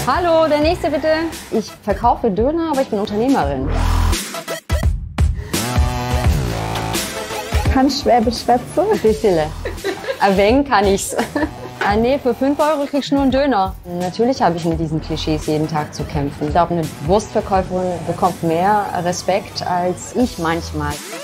Hallo, der nächste bitte. Ich verkaufe Döner, aber ich bin Unternehmerin. Kannst Schwäbisch schwätzen? Ein bisschen. Ein wenig kann ich's. Nee, für 5 € kriegst du nur einen Döner. Natürlich habe ich mit diesen Klischees jeden Tag zu kämpfen. Ich glaube, eine Wurstverkäuferin bekommt mehr Respekt als ich manchmal.